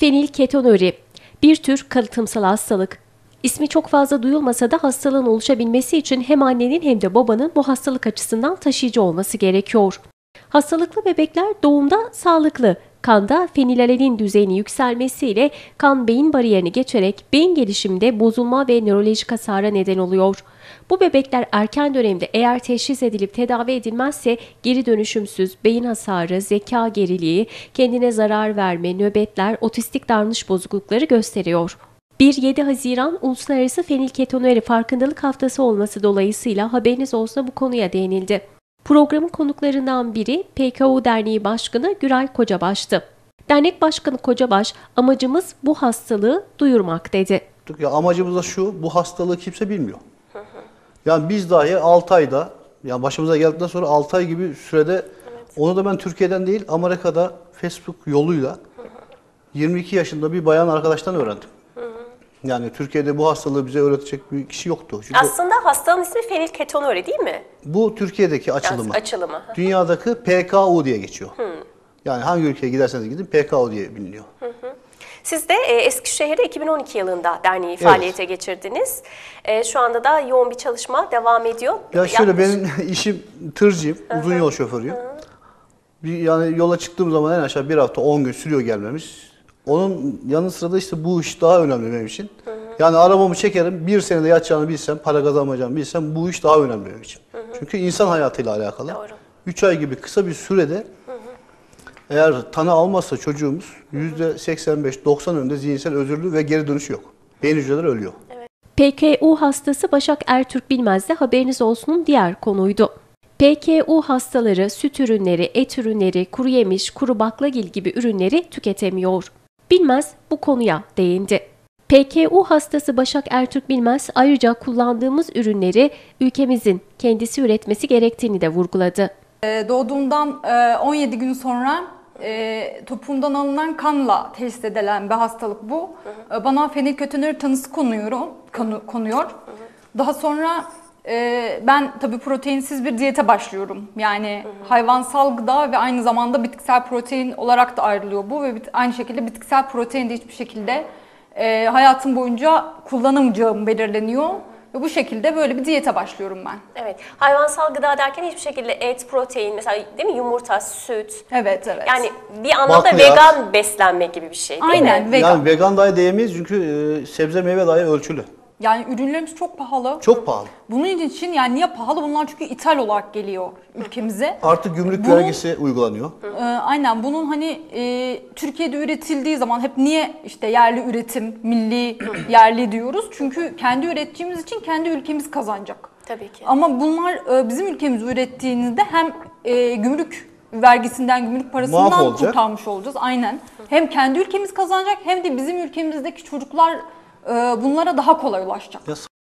Fenilketonuri, bir tür kalıtımsal hastalık. İsmi çok fazla duyulmasa da hastalığın oluşabilmesi için hem annenin hem de babanın bu hastalık açısından taşıyıcı olması gerekiyor. Hastalıklı bebekler doğumda sağlıklı, kanda fenilalanin düzeyinin yükselmesiyle kan beyin bariyerini geçerek beyin gelişiminde bozulma ve nörolojik hasara neden oluyor. Bu bebekler erken dönemde eğer teşhis edilip tedavi edilmezse geri dönüşümsüz beyin hasarı, zeka geriliği, kendine zarar verme, nöbetler, otistik davranış bozuklukları gösteriyor. 1-7 Haziran Uluslararası Fenilketonuri Farkındalık Haftası olması dolayısıyla haberiniz olsa bu konuya değinildi. Programın konuklarından biri PKU Derneği Başkanı Güray Kocabaş'tı. Dernek Başkanı Kocabaş, amacımız bu hastalığı duyurmak dedi. Ya amacımız da şu, bu hastalığı kimse bilmiyor. Yani biz dahi 6 ayda, yani başımıza geldikten sonra 6 ay gibi sürede, onu da ben Türkiye'den değil Amerika'da Facebook yoluyla 22 yaşında bir bayan arkadaştan öğrendim. Yani Türkiye'de bu hastalığı bize öğretecek bir kişi yoktu. Çünkü aslında hastalığın ismi fenilketonuri değil mi? bu Türkiye'deki açılımı. Açılımı. Dünyadaki PKU diye geçiyor. Yani hangi ülkeye giderseniz gidin PKU diye biliniyor. Siz de Eskişehir'de 2012 yılında derneği faaliyete geçirdiniz. Şu anda da yoğun bir çalışma devam ediyor. Ya şöyle, benim işim tırcıyım, uzun yol şoförüyüm. Yani yola çıktığım zaman en aşağı bir hafta 10 gün sürüyor gelmemiz. Onun yanı sıra da işte bu iş daha önemli benim için. Yani arabamı çekerim, bir senede yatacağını bilsem, para kazanmayacağını bilsem bu iş daha önemli benim için. Çünkü insan hayatıyla alakalı. Doğru. 3 ay gibi kısa bir sürede eğer tanı almazsa çocuğumuz %85-90 önünde zihinsel özürlü ve geri dönüşü yok. Beyin hücreleri ölüyor. PKU hastası Başak Ertürk Bilmez de haberiniz olsunun diğer konuydu. PKU hastaları süt ürünleri, et ürünleri, kuru yemiş, kuru baklagil gibi ürünleri tüketemiyor. Bilmez bu konuya değindi. PKU hastası Başak Ertürk Bilmez ayrıca kullandığımız ürünleri ülkemizin kendisi üretmesi gerektiğini de vurguladı. Doğduğumdan 17 gün sonra topuğumdan alınan kanla teşhis edilen bir hastalık bu. Bana fenilketonuri tanısı konuyor. Daha sonra ben tabii proteinsiz bir diyete başlıyorum. Yani hayvansal gıda ve aynı zamanda bitkisel protein olarak da ayrılıyor bu ve aynı şekilde bitkisel protein de hiçbir şekilde hayatım boyunca kullanamayacağım belirleniyor. Ve bu şekilde böyle bir diyete başlıyorum ben. Evet. Hayvansal gıda derken hiçbir şekilde et, protein, mesela değil mi, yumurta, süt. Evet. Yani bir anlamda Bakliyat. Vegan beslenme gibi bir şey değil Aynen, mi? vegan. Yani vegan dahi diyemeyiz çünkü sebze meyve dahi ölçülü. Yani ürünlerimiz çok pahalı. Çok pahalı. Bunun için yani niye pahalı? Bunlar çünkü ithal olarak geliyor ülkemize. Artık gümrük vergisi uygulanıyor. Aynen, bunun hani Türkiye'de üretildiği zaman hep niye işte yerli üretim, milli yerli diyoruz? Çünkü kendi ürettiğimiz için kendi ülkemiz kazanacak. Tabii ki. Ama bunlar bizim ülkemiz ürettiğinizde hem gümrük vergisinden, gümrük parasından kurtarmış olacağız. Aynen. Hem kendi ülkemiz kazanacak hem de bizim ülkemizdeki çocuklar bunlara daha kolay ulaşacak.